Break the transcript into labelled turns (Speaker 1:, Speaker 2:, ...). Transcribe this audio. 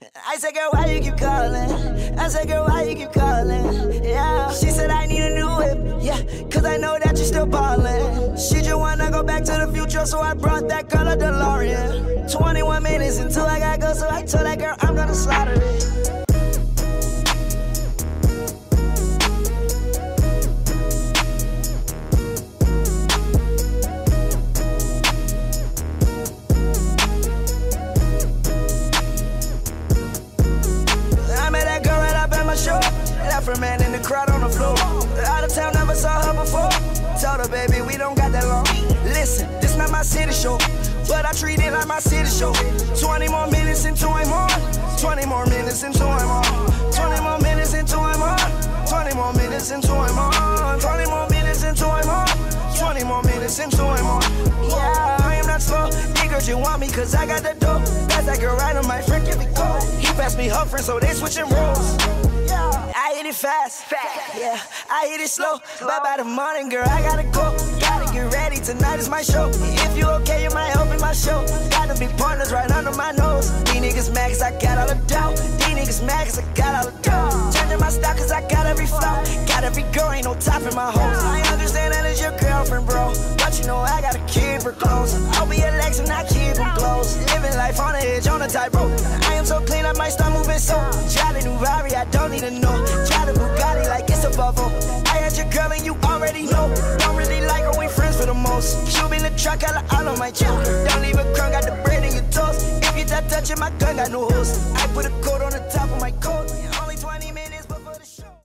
Speaker 1: I said, girl, why you keep calling? I said, girl, why you keep calling? Yeah. She said, I need a new whip. Yeah, cause I know that you're still ballin'. She just wanna go back to the future, so I brought that girl a DeLorean. 21 minutes until I gotta go, so I told that girl I'm gonna slaughter it. Left her man in the crowd on the floor. Out of town, never saw her before. Told her, baby, we don't got that long. Listen, this not my city show, but I treat it like my city show. 20 more minutes until I'm on. 20 more minutes until I'm on. 20 more minutes until I'm on. 20 more minutes until I'm on. 20 more minutes until I'm on. 20 more minutes until I'm on. Yeah, I am not slow. Niggas, you want me cause I got the dope. That's that girl right on my friend, give me cold. He passed me her friend, so they switching roles. I hit it fast, yeah, I hit it slow. But by the morning, girl, I gotta go. Gotta get ready, tonight is my show. If you okay, you might help in my show. Gotta be partners right under my nose. These niggas mad cause I got all the dough. These niggas mad cause I got all the dough. Changing my style cause I got every flow. Got every girl, ain't no top in my hose. I understand that it's your girlfriend, bro, but you know I gotta keep her close. I'll be your legs and I keep them close. Living life on the edge, on the tightrope. I am so clean, I might start moving so. Try the new Rari, I don't need to know. Try the Bugatti like it's a Volvo. I had your girl and you already know. Don't really like her, we friends for the most. She'll be in the truck, all on my chill. Don't leave a crumb, got the bread in your toast. If you touching my gun, got no host. I put a coat